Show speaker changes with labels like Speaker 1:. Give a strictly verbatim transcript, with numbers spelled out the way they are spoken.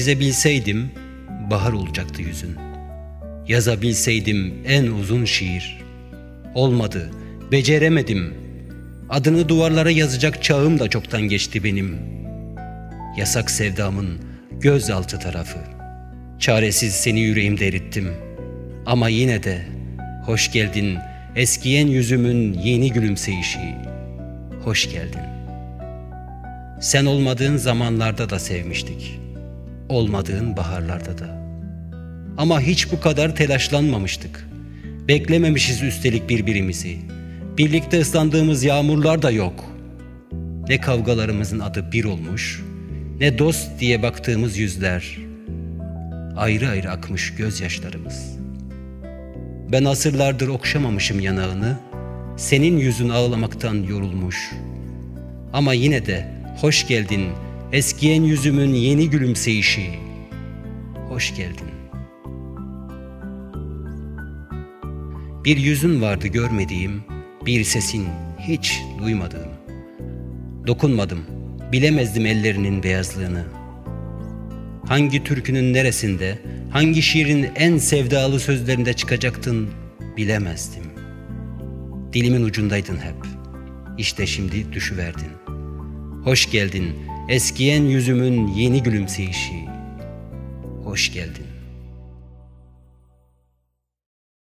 Speaker 1: Çizebilseydim bahar olacaktı yüzün. Yazabilseydim en uzun şiir. Olmadı, beceremedim. Adını duvarlara yazacak çağım da çoktan geçti benim. Yasak sevdamın gözaltı tarafı. Çaresiz seni yüreğimde erittim. Ama yine de hoş geldin eskiyen yüzümün yeni gülümseyişi. Hoş geldin. Sen olmadığın zamanlarda da sevmiştik. Olmadığın baharlarda da. Ama hiç bu kadar telaşlanmamıştık. Beklememişiz üstelik birbirimizi. Birlikte ıslandığımız yağmurlar da yok. Ne kavgalarımızın adı bir olmuş, ne dost diye baktığımız yüzler. Ayrı ayrı akmış gözyaşlarımız. Ben asırlardır okşamamışım yanağını, senin yüzün ağlamaktan yorulmuş. Ama yine de hoş geldin eskiyen yüzümün yeni gülümseyişi. Hoş geldin. Bir yüzün vardı görmediğim, bir sesin hiç duymadığım. Dokunmadım, bilemezdim ellerinin beyazlığını. Hangi türkünün neresinde, hangi şiirin en sevdalı sözlerinde çıkacaktın bilemezdim. Dilimin ucundaydın hep. İşte şimdi düşüverdin. Hoş geldin eskiyen yüzümün yeni gülümseyişi. Hoş geldin.